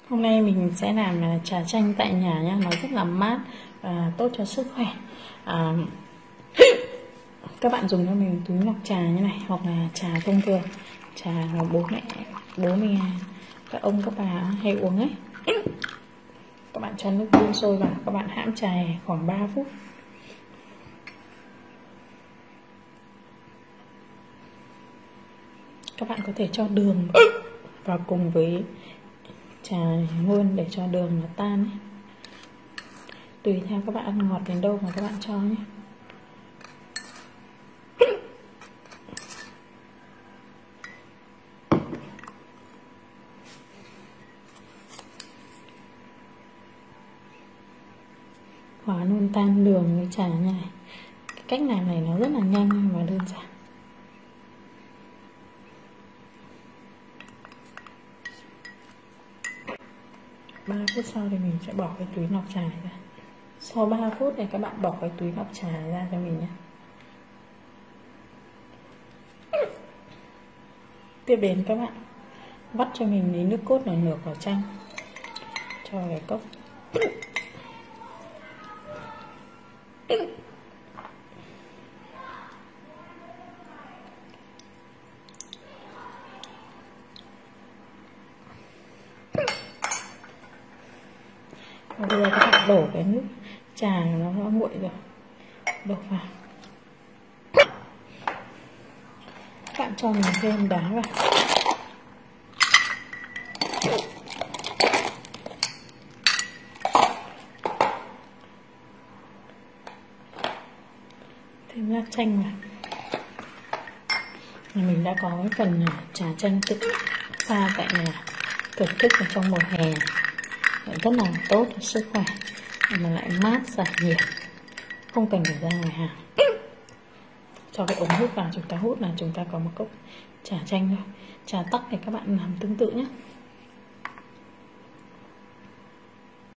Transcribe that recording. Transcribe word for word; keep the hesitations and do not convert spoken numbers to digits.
Hôm nay mình sẽ làm là trà chanh tại nhà nhé, nó rất là mát và tốt cho sức khỏe. À, các bạn dùng cho mình túi ngọc trà như này hoặc là trà thông thường, trà mà bố mẹ, bố mình, các ông các bà hay uống ấy. Các bạn cho nước đun sôi vào, các bạn hãm trà khoảng ba phút. Các bạn có thể cho đường vào cùng với trà luôn để cho đường nó tan ấy. Tùy theo các bạn ăn ngọt đến đâu mà các bạn cho nhé. Hóa luôn tan đường với trà như này. Cái cách làm này nó rất là nhanh và đơn giản. ba phút sau thì mình sẽ bỏ cái túi ngọc trà ra. Sau ba phút thì các bạn bỏ cái túi ngọc trà ra cho mình nhé. Tiếp đến các bạn vắt cho mình lấy nước cốt là nửa quả chanh cho cái cốc. Và bây giờ các bạn đổ cái nước trà nó đã nguội rồi, đổ vào. Các bạn cho mình thêm đá vào. Thêm lát chanh vào. Mình đã có cái phần trà chanh tự pha tại nhà, thưởng thức ở trong mùa hè, rất là tốt cho sức khỏe mà lại mát giải nhiệt, không cần phải ra ngoài hàng. Cho cái ống hút vào, chúng ta hút là chúng ta có một cốc trà chanh thôi. Trà tắc thì các bạn làm tương tự nhé.